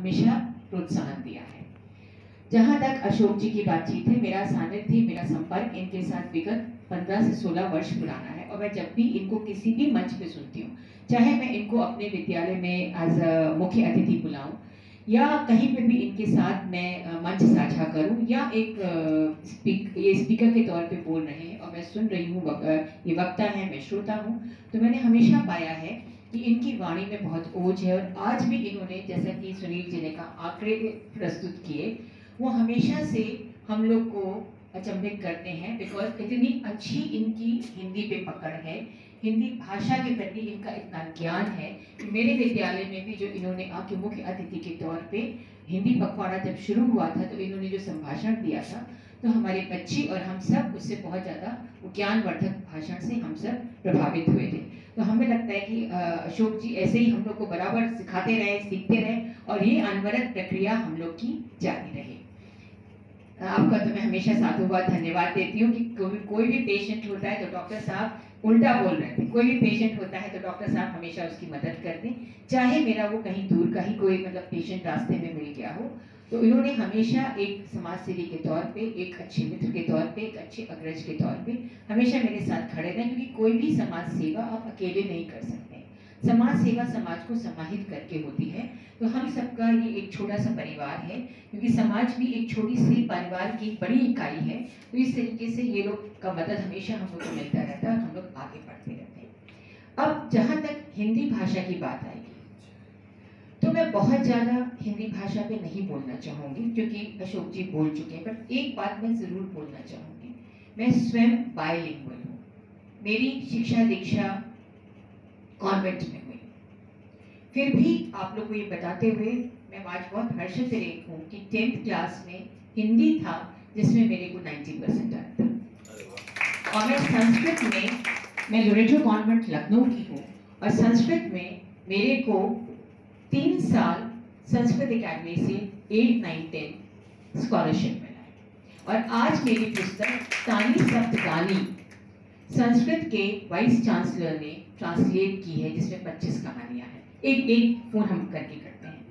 हमेशा प्रोत्साहन दिया है। जहाँ तक अशोक जी की बातचीत है, मेरा सानिध्य, मेरा संपर्क इनके साथ विगत 15 से 16 वर्ष पुराना है और मैं जब भी इनको किसी भी मंच पे सुनती हूँ, चाहे मैं इनको अपने विद्यालय में एज अ मुख्य अतिथि बुलाऊं या कहीं पे भी इनके साथ मैं मंच साझा करूं या एक ये स्पीकर के तौर पे बोल रहे हैं और मैं सुन रही हूँ, ये वक्ता है, मैं श्रोता हूँ, तो मैंने हमेशा पाया है कि इनकी वाणी में बहुत ओज है। और आज भी इन्होंने, जैसा कि सुनील जी ने कहा, आंकड़े प्रस्तुत किए, वो हमेशा से हम लोग को अचंभित करते हैं, बिकॉज इतनी अच्छी इनकी हिंदी पे पकड़ है, हिंदी भाषा के प्रति इनका इतना ज्ञान है कि मेरे विद्यालय में भी जो इन्होंने आके मुख्य अतिथि के तौर पे हिंदी पखवाड़ा जब शुरू हुआ था तो इन्होंने जो संभाषण दिया था, तो हमारे बच्चे और हम सब उससे बहुत ज़्यादा ज्ञानवर्धक भाषण से हम सब प्रभावित हुए थे। तो हमें लगता है कि अशोक जी ऐसे ही हम लोग को बराबर सिखाते रहे, सीखते रहे और ये अनवरत प्रक्रिया हम लोग की जारी रहे। आपका तो मैं हमेशा साधुवाद धन्यवाद देती हूँ कि कोई भी पेशेंट होता है तो डॉक्टर साहब उल्टा बोल रहे थे, कोई भी पेशेंट होता है तो डॉक्टर साहब हमेशा उसकी मदद करते, चाहे मेरा वो कहीं दूर का ही कोई मतलब पेशेंट रास्ते में मिल गया हो, तो इन्होंने हमेशा एक समाज सेवी के तौर पे, एक अच्छे मित्र के तौर पे, एक अच्छे अग्रज के तौर पे हमेशा मेरे साथ खड़े रहे, क्योंकि कोई भी समाज सेवा आप अकेले नहीं कर सकते। समाज सेवा समाज को समाहित करके होती है। तो हम सबका ये एक छोटा सा परिवार है, क्योंकि समाज भी एक छोटी सी परिवार की बड़ी इकाई है। तो इस तरीके से ये लोग का मदद हमेशा हम लोग को मिलता रहता है और हम लोग आगे बढ़ते रहते हैं। अब जहाँ तक हिंदी भाषा की बात आएगी, तो मैं बहुत ज़्यादा हिंदी भाषा पे नहीं बोलना चाहूँगी, क्योंकि अशोक जी बोल चुके हैं, पर एक बात मैं ज़रूर बोलना चाहूँगी। मैं स्वयं बायलिंगुअल हूँ। मेरी शिक्षा दीक्षा कॉन्वेंट में हुई। फिर भी आप लोग को ये बताते हुए मैं आज बहुत हर्षित हूँ कि 10th क्लास में हिंदी था जिसमें मेरे को 90% आया था। और मैं संस्कृत में, मैं लोरेटो कॉन्वेंट लखनऊ की हूँ, और संस्कृत में मेरे को 3 साल संस्कृत एकेडमी से 8, 9, 10 स्कॉलरशिप मिला है। और आज मेरी पुस्तक तानी सप्तगानी संस्कृत के वाइस चांसलर ने ट्रांसलेट की है, जिसमें 25 कहानियां हैं। एक फोन हम करके करते हैं।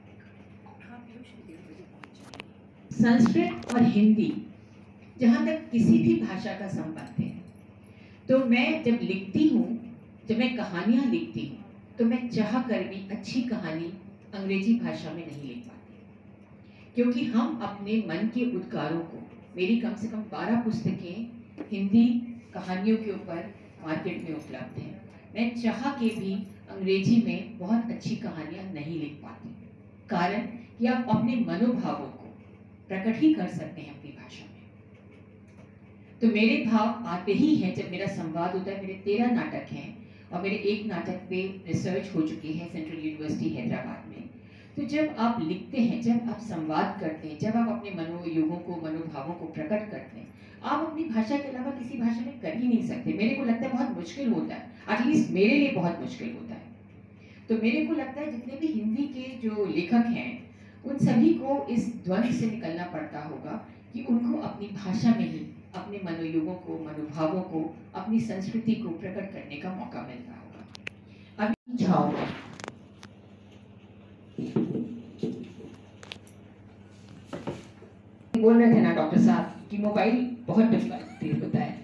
संस्कृत और हिंदी जहाँ तक किसी भी भाषा का संबंध है, तो मैं जब लिखती हूँ, जब मैं कहानियाँ लिखती हूँ, तो मैं चाह कर भी अच्छी कहानी अंग्रेजी भाषा में नहीं लिख पाती, क्योंकि हम अपने मन के उद्गारों को, मेरी कम से कम 12 पुस्तकें हिंदी कहानियों के ऊपर मार्केट में उपलब्ध हैं। मैं चाह के भी अंग्रेजी में बहुत अच्छी कहानियाँ नहीं लिख पाती, कारण कि आप अपने मनोभावों को प्रकट ही कर सकते हैं अपनी भाषा में। तो मेरे भाव आते ही हैं जब मेरा संवाद होता है। मेरे 13 नाटक हैं और मेरे एक नाटक पे रिसर्च हो चुकी है सेंट्रल यूनिवर्सिटी हैदराबाद में। तो जब आप लिखते हैं, जब आप संवाद करते हैं, जब आप अपने मनोयुगों को, मनोभावों को प्रकट करते हैं, आप अपनी भाषा के अलावा किसी भाषा में कर ही नहीं सकते। मेरे को लगता है बहुत मुश्किल होता है, एटलीस्ट मेरे लिए बहुत मुश्किल होता है। तो मेरे को लगता है जितने भी हिंदी के जो लेखक हैं, उन सभी को इस द्वंद्व से निकलना पड़ता होगा कि उनको अपनी भाषा में ही अपने मनोयुगों को, मनोभावों को, अपनी संस्कृति को प्रकट करने का मौका मिलता होगा। अभी जाओ बोल रहे थे ना डॉक्टर साहब कि मोबाइल बहुत डिफिकल्ट होता है।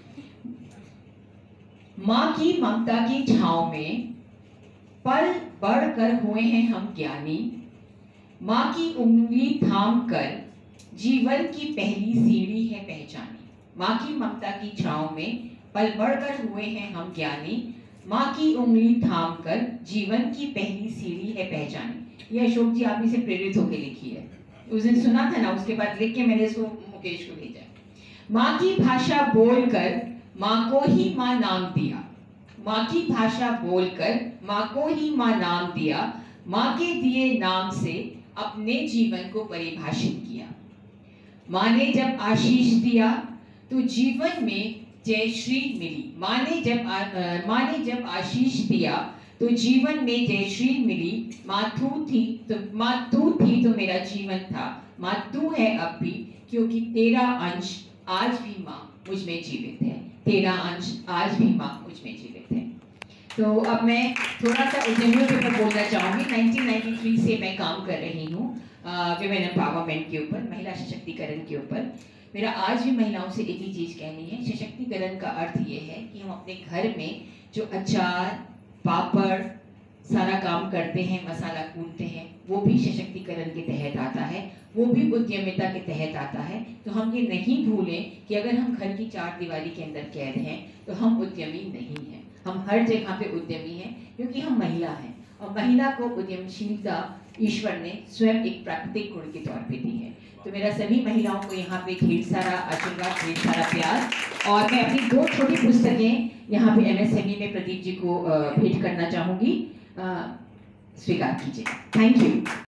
माँ की ममता की छांव में पल बढ़कर हुए हैं हम ज्ञानी, माँ की उंगली थाम कर जीवन की पहली सीढ़ी है पहचानी। माँ की ममता की छांव में पल बढ़कर हुए हैं हम ज्ञानी, माँ की उंगली थाम कर जीवन की पहली सीढ़ी है पहचानी। ये अशोक जी आप ही से प्रेरित होकर लिखी है। उस दिन सुना था ना, उसके बाद लिख के मैंने इसको मुकेश को भेजा। माँ की भाषा बोलकर माँ को ही माँ नाम दिया, माँ की भाषा बोलकर माँ को ही माँ नाम दिया, माँ के दिए नाम से अपने जीवन को परिभाषित किया। माँ ने जब आशीष दिया तो जीवन में जय श्री मिली। माँ ने जब आशीष दिया तो जीवन में जय श्री मिली। माँ तू थी तो मेरा जीवन था, माँ तू है अब भी, क्योंकि तेरा अंश आज भी माँ मुझ में जीवित है। तेरा अंश आज भी माँ मुझ में जीवित है। तो अब मैं थोड़ा सा उद्यमियों के ऊपर बोलना चाहूँगी। 1993 से मैं काम कर रही हूँ विमेन एम्पावरमेंट के ऊपर, महिला सशक्तिकरण के ऊपर। मेरा आज भी महिलाओं से एक ही चीज़ कहनी है, सशक्तिकरण का अर्थ ये है कि हम अपने घर में जो अचार, पापड़, सारा काम करते हैं, मसाला कूटते हैं, वो भी सशक्तिकरण के तहत आता है, वो भी उद्यमिता के तहत आता है। तो हम ये नहीं भूलें कि अगर हम घर की चार दीवारी के अंदर कैद हैं तो हम उद्यमी नहीं हैं। हम हर जगह पे उद्यमी हैं क्योंकि हम महिला हैं, और महिला को उद्यमशीलता ईश्वर ने स्वयं एक प्राकृतिक गुण के तौर पे दी है। तो मेरा सभी महिलाओं को यहाँ पे ढेर सारा आशीर्वाद, ढेर सारा प्यार, और मैं अपनी 2 छोटी पुस्तकें यहाँ पे MSME में प्रदीप जी को भेंट करना चाहूँगी, स्वीकार कीजिए। Thank you.